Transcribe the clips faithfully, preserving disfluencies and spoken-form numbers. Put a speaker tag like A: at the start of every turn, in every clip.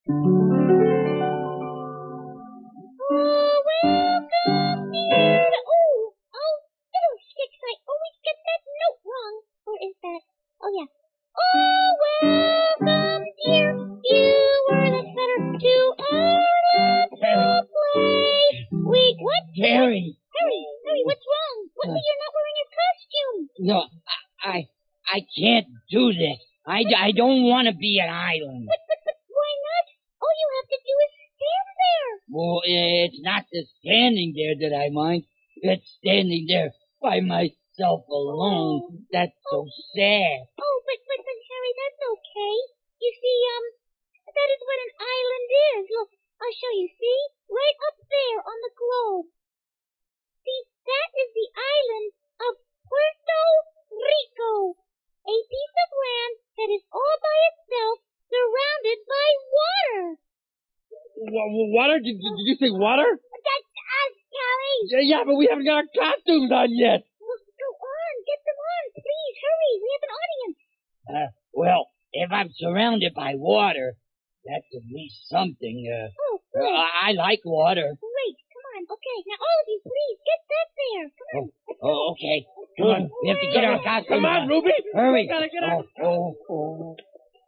A: Oh, welcome, dear. Oh, oh, fiddlesticks, I always get that note wrong. Or is that? Oh, yeah. Oh, welcome, dear viewers that are to our little play. Wait, what?
B: Harry.
A: Harry, Harry, what's wrong? What, uh, you're not wearing a costume.
B: No, I, I, I can't do this. I, I don't want to be an island.
A: But, but, but why not? All you have to do is stand there.
B: Well, it's not the standing there that I mind. It's standing there by myself alone. Oh. That's so sad.
A: Oh, but, but, but, Harry, that's okay. You see, um, that is what an island is. Look, I'll show you. See? Right up there on the globe. See, that is the island of Puerto Rico. A piece of land that is all by itself, surrounded by water.
C: W- water? Did, did you say water?
A: That's us, Harry.
C: Yeah, yeah, but we haven't got our costumes on yet.
A: Well, go on. Get them on. Please, hurry. We have an audience.
B: Uh, well, if I'm surrounded by water, that's at least something. Uh,
A: oh, good.
B: Uh, I like water.
A: Great. Come on. Okay. Now, all of you, please, get back there. Come on.
B: Oh, oh okay. Come on. We have to get our costumes
C: Come on,
B: on.
C: Ruby.
B: Hurry.
C: We gotta get out.
B: Oh, oh, oh.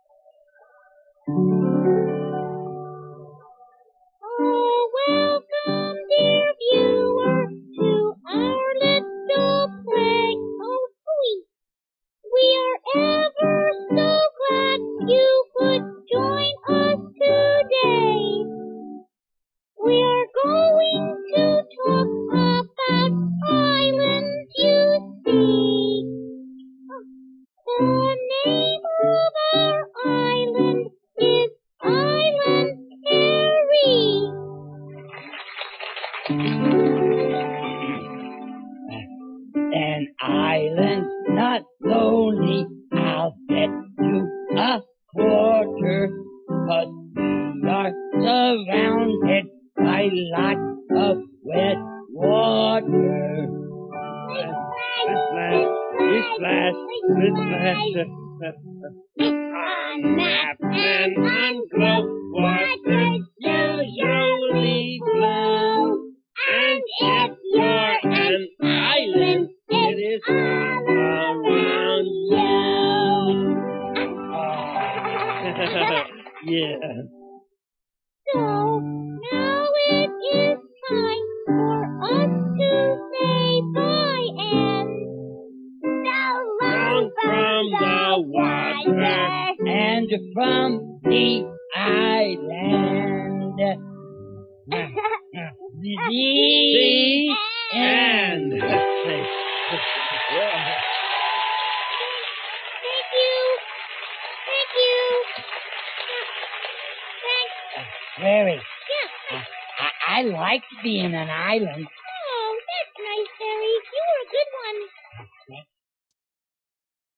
A: Oh, welcome, dear viewer, to our little play. Oh, sweet. We are ever so glad you could join us today. We are going to talk about islands, you see. The name of our island is Island Harry.
B: An island not lonely, I'll bet you a quarter, 'cause we are surrounded by lots of wet water.
C: Splash, splash, splash, splash. On map and on globe, water usually flow. And if you're an island, it is all around you. Yeah.
A: So, now it is time for us to say bye and so long
C: from the water
B: and from the island. The
C: end.
A: Thank you. Thank you. Thanks.
B: Harry,
A: Yeah.
B: I, I like being an island.